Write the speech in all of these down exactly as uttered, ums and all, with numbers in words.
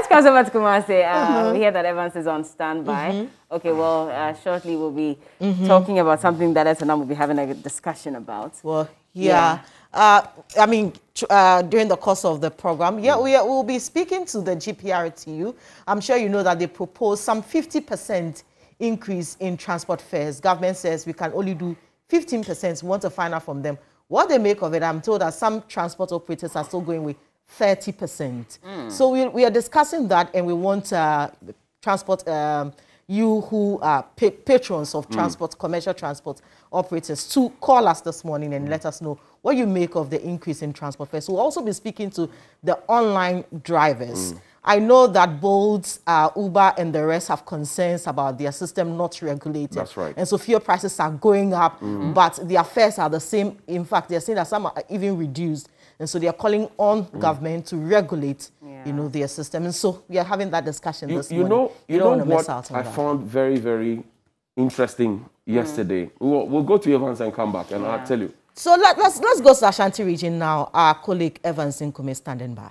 comes over to Kumasi, uh, mm-hmm. we hear that Evans is on standby. Mm-hmm. Okay, well, uh, shortly we'll be mm-hmm. talking about something that S and M will be having a discussion about. Well, yeah. yeah. Uh, I mean, uh, during the course of the program, yeah, we will be speaking to the G P R T U. I'm sure you know that they propose some fifty percent increase in transport fares. Government says we can only do fifteen percent. We want to find out from them what they make of it. I'm told that some transport operators are still going with thirty percent. Mm. So we, we are discussing that, and we want uh, transport, um, you who are pa patrons of transport, mm. commercial transport operators, to call us this morning and mm. let us know what you make of the increase in transport fares. We'll also be speaking to the online drivers. Mm. I know that Bolt, uh, Uber, and the rest have concerns about their system not regulated. That's right. And so fuel prices are going up, mm. but their fares are the same. In fact, they're saying that some are even reduced. And so they are calling on mm. government to regulate, yeah. you know, their system. And so we are having that discussion you, this you morning. Know, you, you know what I that. found very, very interesting mm. yesterday. We'll, we'll go to Evans and come back, and yeah. I'll tell you. So let, let's, let's go to Ashanti region now. Our colleague Evans Nkume standing by.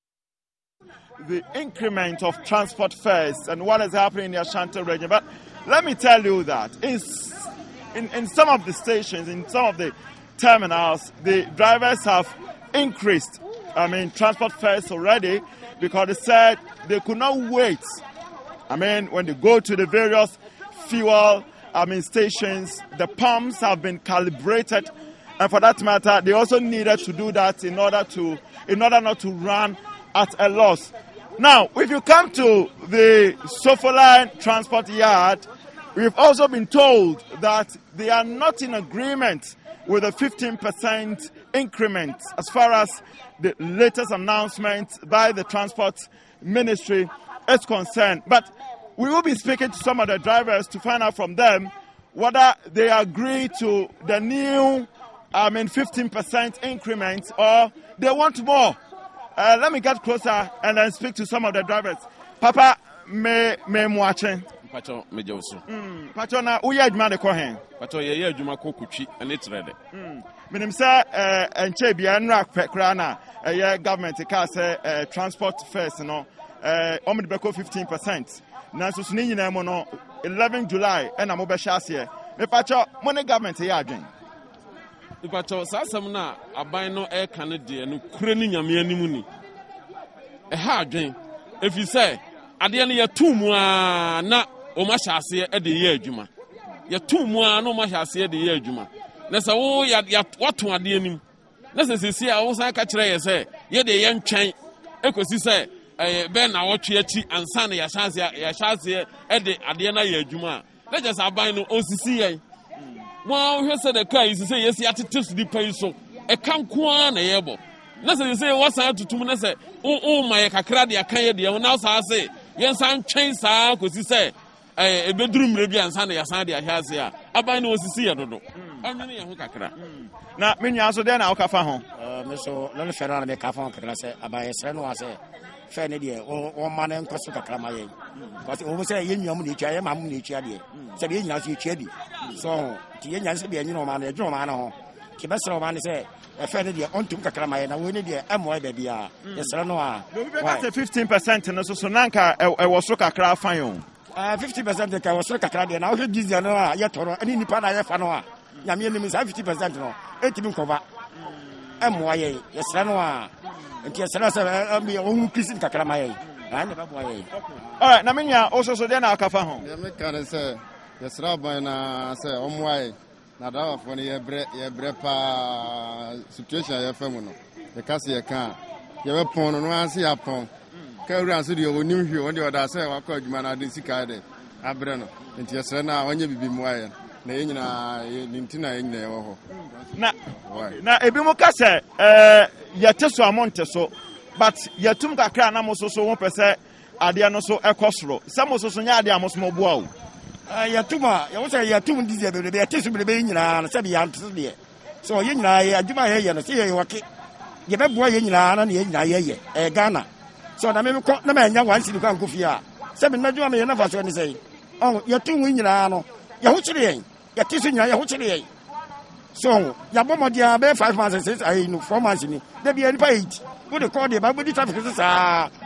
The increment of transport fares and what is happening in the Ashanti region. But let me tell you that in, in, in some of the stations, in some of the terminals, the drivers have increased, I mean, transport fares already, because they said they could not wait. I mean, when they go to the various fuel, I mean, stations, the pumps have been calibrated, and for that matter, they also needed to do that in order to, in order not to run at a loss. Now, if you come to the Sofoline Transport Yard, we've also been told that they are not in agreement with a fifteen percent increment as far as the latest announcement by the Transport Ministry is concerned. But we will be speaking to some of the drivers to find out from them whether they agree to the new, I mean, fifteen percent increment or they want more. Uh, let me get closer and then speak to some of the drivers. Papa, me me watching. Pacho me josu. Hmm. Pacho na uye adwuma de ko hen. Pacho ye ye adwuma ko kutwi ene trede. Hmm. Minim say eh enche bia nra kra na eh government ka say eh transport fares no eh omo de beko fifteen percent. Na so so ni nyina mo no eleven July e na mo be hya ase. Me pacho mo ne government ye adwen. Pacho sasam na aban no e kan de no kure ni nyame animu ni. E ha adwen. Efi say ade ne ye tumu a na o ma hya ase e de ye adwuma. Ye tumu a na o ma hya ase e de ye adwuma. Na sa wo ya wato ade anim. Na se sesi a wo san ka kire ye say ye de ye ntwen ekosi say eh ben na wotwe achi ansa na ya chance ya chance e de ade na ye adwuma. Na just aban no osisi ye. Well, he said the car is say yes, you have to test the pay so. A can quan a yebo. Nothing say what's out to two minutes. Oh, my cacradi, I can't hear now. I say, yes, I'm changed, because he said a bedroom maybe and Sunday, a Sunday, I has here. I buy no see, I don't know. I'm many a cacra. Now, many also then I'll come home. So, let me fair on the cafe, can I say, about a friend was a fair idea, or man and Costa Cramaye. Because almost say, you know, you chair, mamma, you chair, said you know, you cheddy. So, the Indians be a new man, a drum man. Kibasa man say, a fair idea on to Kakramay, and I win it, and why baby are. Yes, I know. fifteen percent and also Sonanka, I was so a craft fine. fifty percent the was so a crowd, and I will give you no yet or any part I have fanoa. Yamian is fifty percent no, eighty cover. M Y A, yes, I know. And yes, I'll be own piece in Kakramay. All right, Namina also so then I'll come home. The can say, yes, Rabbi, and say, on why. Na da for ye bre ye bre pa situation ye famu the case ye kan ye be pon no anse ya pon ka ura so de onim hwe won de oda say wa kwa adwuma na de sika de abre no nti ye sere na onye bibi mu aye na ye nyina ye ntina ye nyina ye ho na na ebi mu ka say eh ye teso amonte so but ye tum kakra na mo so so won pese ade no so ekosoro samo so so nya ade amoso mo bua o Yatuma, you say Yatum disease, they are testing the baby in a seven years. So, you know, I do my hair and see you walking. You have boy in Lana and Yay, a Ghana. So, I may call the man young ones to come to Fia. Seven Major may never say, oh, you're two in Lano, Yahuchi, Yatisha, Yahuchi. So, Yaboma, dear, bear five months and says, I know four months in it. They be unpaid. What do you call the Bible traffic?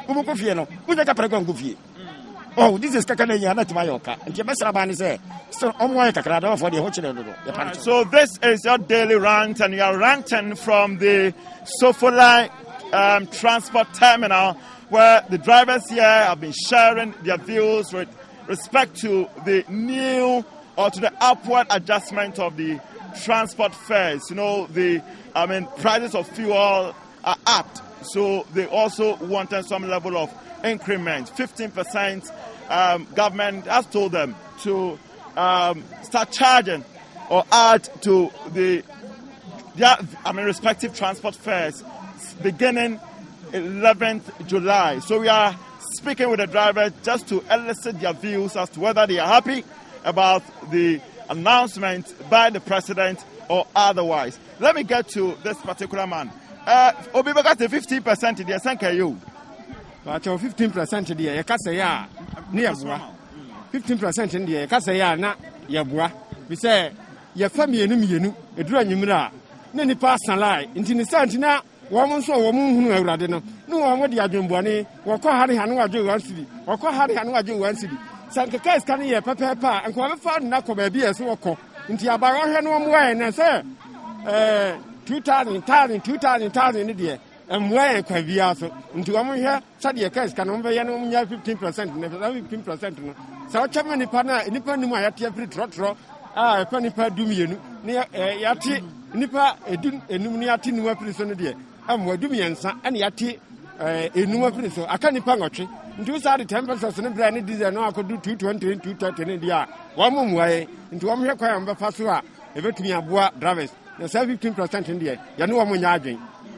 Umu fie no. Uja ka prego ngufie. Oh, this is kakana ya na timayoka. Nti mesra ba ni say, so omo ya kakra da for the ho chire do. So this is your daily rant, and you are ranting from the Sofoline um, transport terminal, where the drivers here have been sharing their views with respect to the new or to the upward adjustment of the transport fares. You know, the I mean prices of fuel are up, so they also wanted some level of increment. fifteen percent um, government has told them to um, start charging or add to the their, I mean respective transport fares beginning eleventh July. So we are speaking with the drivers just to elicit their views as to whether they are happy about the announcement by the president or otherwise. Let me get to this particular man. Uh, Obi got the fifteen percent in the Sanka you. But fifteen percent in the Ekasaya near fifteen percent in the Ekasaya na Yabua. We say, your family and you, a drawing you, Nany pass and lie, into the Santina, woman saw a woman who had no one with the Ajumbuani, or call Harry Hanuaju one city, or call Harry Hanuaju one city. Sanka Kas can hear Papa Pa and qualify Nako baby as walk into a baron one way and say, eh, two thousand, thousand, two thousand, thousand in the year. And where can be also into one here, Sadia Kas can only fifteen percent, never fifteen percent. So, Chamani Pana, independent my at every trot, ah, penny per dumian, near Yati, Nipa, a Numiati Nua prison dear, and were dumians, and Yati, a Nua prison, I can't pangochi. Two side ten percent and brand diesel, no, I could do two twenty, two thirty in the year. One more way into one here, Quam Fasua, a bit me a bois drivers, the fifteen percent in the year. You know, I'm yarging.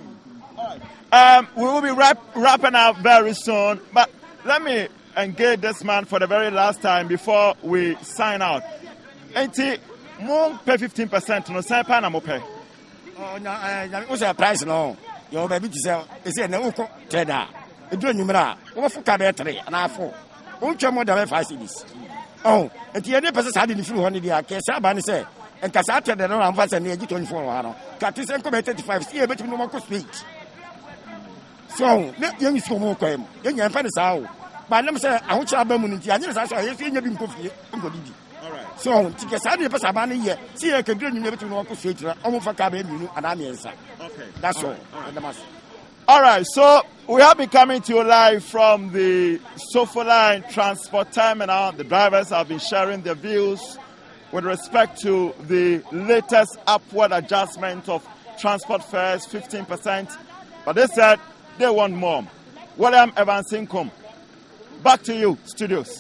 Um, we will be wrap, wrapping up very soon, but let me engage this man for the very last time before we sign out. eighty more pay fifteen percent, no, say Panama pay. Oh, no, what's the price? No, your baby to sell is a no trader. A doing numera, over for cabaret, and I four. Won't you more than five cities? Oh, and the other person had in the few hundred years, Casaban say, and Casata, the no advance and the twenty-four. Catis and committed five, see a bit of no speech. So, let young school come. Young and Penny Sow. But let me say, I want you to have a minute. I just saw you see you being coffee. All right. So, Tikasadi Pasabani here. See, I can do you never to walk straight. Almost for cabin, and I'm answer. Okay. That's all. All right. So, we have been coming to you live from the Sofoline transport terminal. The drivers have been sharing their views with respect to the latest upward adjustment of transport fares, fifteen percent. But they said, they want more. William Evans Income. Back to you, studios.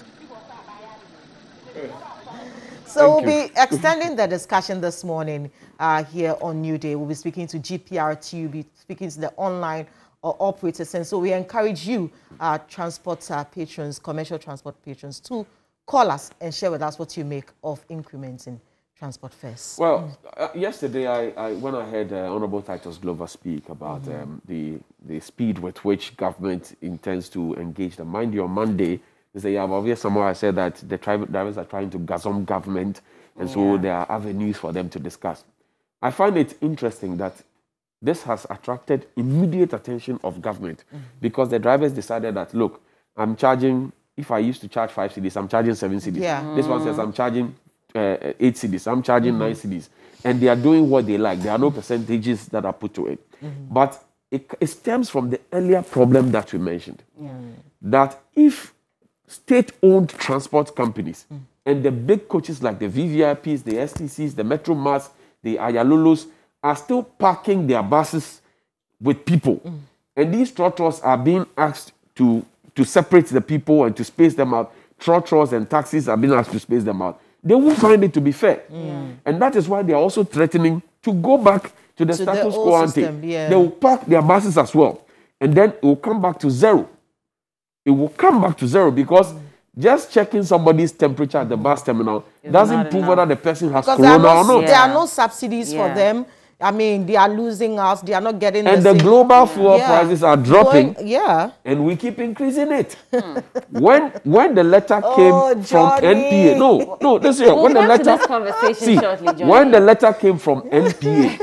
So we'll be extending the discussion this morning uh, here on New Day. We'll be speaking to G P R T, we'll be speaking to the online or operators. And so we encourage you, uh, transport uh, patrons, commercial transport patrons, to call us and share with us what you make of increments in transport fares. Well, uh, yesterday I, I when I heard uh, Honorable Titus Glover speak about mm-hmm. um, the the speed with which government intends to engage them. Mind you, on Monday, they say, yeah, obviously somewhere I said that the tribal drivers are trying to gazon government, and yeah. so there are avenues for them to discuss. I find it interesting that this has attracted immediate attention of government mm-hmm. because the drivers decided that, look, I'm charging, if I used to charge five cedis, I'm charging seven cedis. Yeah. Mm-hmm. This one says I'm charging Uh, eight cities, I'm charging mm-hmm. nine cities, and they are doing what they like. There are no percentages that are put to it. Mm-hmm. But it, it stems from the earlier problem that we mentioned. Yeah. That if state-owned transport companies mm. and the big coaches like the V V I Ps, the S T Cs, the Metro Mass, the Ayalolos are still parking their buses with people, mm. and these trotters are being asked to, to separate the people and to space them out. Trotters and taxis are being asked to space them out. They won't find it to be fair. Mm. And that is why they are also threatening to go back to the to status quo ante. Yeah. They will park their buses as well. And then it will come back to zero. It will come back to zero because mm. just checking somebody's temperature at the bus terminal it's doesn't prove enough. Whether the person has because corona no, or not. Yeah. There are no subsidies yeah. for them. I mean, they are losing out. They are not getting and the the same. global fuel yeah. prices are dropping. Going, yeah. And we keep increasing it. when when the letter came oh, from N P A, no, no, this year we'll when the letter this conversation see, shortly, Johnny. when the letter came from N P A,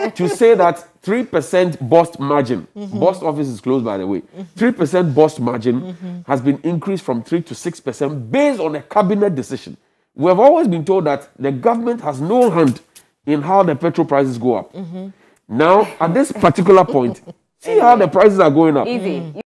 to say that three percent bust margin, mm-hmm. bust office is closed, by the way, mm-hmm. three percent bust margin mm-hmm. has been increased from three to six percent based on a cabinet decision. We have always been told that the government has no hand in how the petrol prices go up. Mm-hmm. Now, at this particular point, see how the prices are going up. Easy.